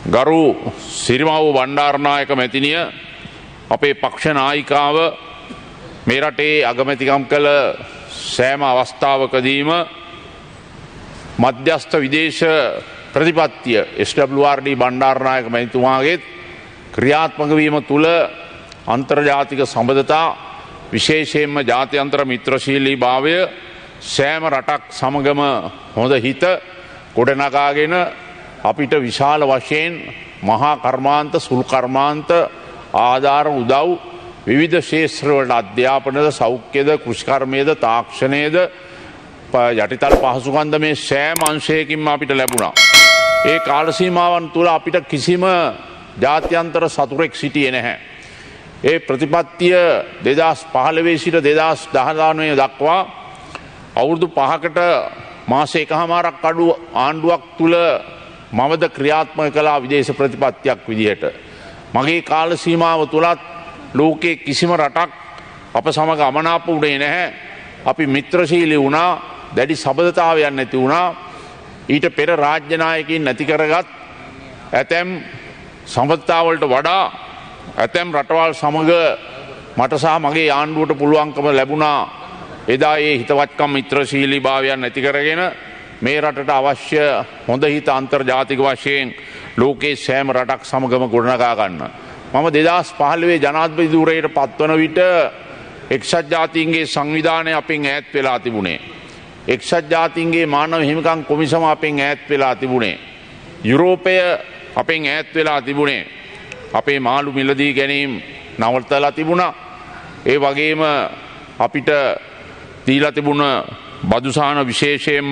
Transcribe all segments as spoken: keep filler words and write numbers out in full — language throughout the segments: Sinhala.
ගරු සිරිමාවු බණ්ඩාරනායක මැතිනිය අපේ පක්ෂ නායිකාව මේ රටේ අගමැතිකම් කළ සෑම අවස්ථාවකදීම මධ්‍යස්ථ විදේශ ප්‍රතිපත්තිය S W R D Bandaranaike මැතිතුමාගේත් ක්‍රියාත්මක වීම තුළ අන්තර්ජාතික සම්බන්ධතා විශේෂයෙන්ම ජාත්‍යන්තර මිත්‍රශීලී භාවය සෑම රටක් සමගම හොඳ හිත ගොඩනගාගෙන අපිට විශාල වශයෙන් මහා කර්මාන්ත සුළු කර්මාන්ත ආධාර උදව් විවිධ ශේත්‍රවල අධ්‍යාපනද සෞඛ්‍යද කෘෂිකර්මයේද තාක්ෂණයේද යටිතල පහසුකම්ද මේ සෑම අංශයකින්ම අපිට ලැබුණා. ඒ කාල සීමාවන් තුල අපිට කිසිම ජාත්‍යන්තර සතුරෙක් සිටියේ නැහැ. ඒ ප්‍රතිපත්තිය දෙදහස් පහළොව සිට දෙදහස් දහනවය දක්වා අවුරුදු පහකට මාස එකහමාරක් අඩු ආණ්ඩුවක් තුල මමද ක්‍රියාත්මක කළා විදේශ ප්‍රතිපත්තියක් විදිහට. මගේ කාල සීමාව තුලත් ලෝකයේ කිසිම රටක් අප සමග අමනාප වුණේ නැහැ. අපි මිත්‍රශීලී වුණා, දැඩි සබඳතාවයක් නැති වුණා. ඊට පෙර රාජ්‍ය නායකයින් නැති කරගත් ඇතැම් සම්බන්ධතාවලට වඩා ඇතැම් රටවල් සමග මට සහ මගේ ආණ්ඩුවට පුළුවන්කම ලැබුණා එදා ඒ හිතවත්කම් මිත්‍රශීලී භාවයන් නැති කරගෙන මේ රටට අවශ්‍ය හොඳ හිත අන්තර්ජාතික වශයෙන් ලෝකයේ සෑම රටක් සමගම ගොඩනගා ගන්න. මම දෙදහස් පහළොව ජනාධිපති ධූරයට පත්වන විට එක්සත් ජාතීන්ගේ සංවිධානය අපෙන් ඈත් වෙලා තිබුණේ. එක්සත් ජාතීන්ගේ මානව හිමිකම් කොමිසම අපෙන් ඈත් වෙලා තිබුණේ. යුරෝපය අපෙන් ඈත් වෙලා තිබුණේ. අපේ මාළු මිලදී ගැනීම නවත්තලා තිබුණා. ඒ වගේම අපිට දීලා තිබුණ බදුසාන විශේෂයෙන්ම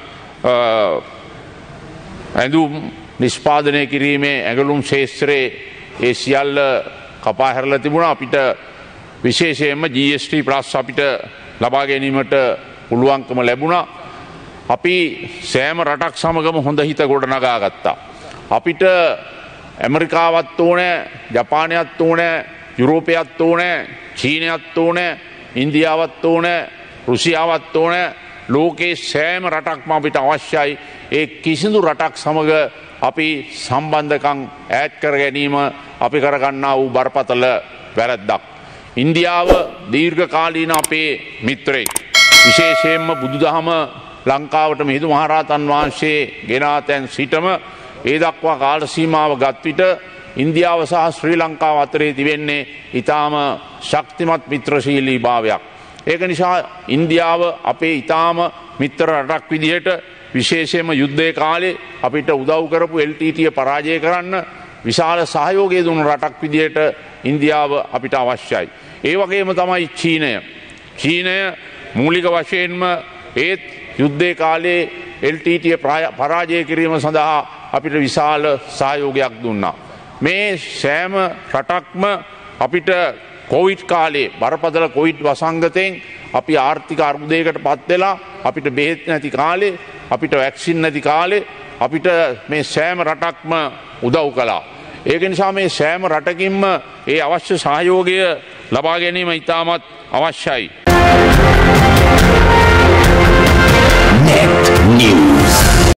ඇඳුම් නිෂ්පාදනය කිරීමේ ඇඟලුම් ශේත්‍රයේ ඒ සියල්ල කපා හැරලා තිබුණා. අපිට විශේෂයෙන්ම ජී එස් ටී ප්ලස් අපිට ලබා ගැනීමට පුළුවන්කම ලැබුණා. අපි සෑම රටක් සමගම හොඳ හිත ගොඩනගා ගත්තා. අපිට ඇමරිකාවත් ඕනේ, ජපානයත් ඕනේ, යුරෝපයත් ඕනේ, චීනයත් ඕනේ, ඉන්දියාවත් ඕනේ, රුසියාවත් ඕනේ. ලෝකයේ සෑම රටක්ම අපිට අවශ්‍යයි. ඒ කිසිදු රටක් සමග අපි සම්බන්ධකම් ඈඩ් කර ගැනීම අපි කරගන්නා වූ බරපතල වැරැද්දක්. ඉන්දියාව දීර්ඝකාලීන අපේ මිත්‍රයෙක්. විශේෂයෙන්ම බුදුදහම ලංකාවට මිහිඳු මහරහතන් වහන්සේ ගෙනා තැන් සිටම ඒ දක්වා කාල සීමාව ගත් විට ඉන්දියාව සහ ශ්‍රී ලංකාව අතරේ තිබෙන්නේ ඊටාම ශක්තිමත් මිත්‍රශීලී භාවයක්. ඒක නිසා ඉන්දියාව අපේ ඊටාම මිත්‍ර රටක් විදිහට විශේෂයෙන්ම යුද්ධයේ කාලේ අපිට උදව් කරපු එල් ටී ටී පරාජය කරන්න විශාල සහයෝගය දුන්න රටක් විදිහට ඉන්දියාව අපිට අවශ්‍යයි. ඒ වගේම තමයි චීනය. චීනය මූලික වශයෙන්ම ඒත් යුද්ධයේ කාලේ එල් ටී ටී පරාජය කිරීම සඳහා අපිට විශාල සහයෝගයක් දුන්නා. මේ සෑම රටක්ම අපිට කොවිඩ් කාලේ බරපතල කොවිඩ් වසංගතයෙන් අපි ආර්ථික අර්බුදයකට පත් වෙලා අපිට බෙහෙත් නැති කාලේ, අපිට වැක්සින් නැති කාලේ අපිට මේ සෑම රටක්ම උදව් කළා. ඒක නිසා මේ සෑම රටකින්ම ඒ අවශ්‍ය සහයෝගය ලබා ගැනීම ඉතාමත් අවශ්‍යයි. Net News.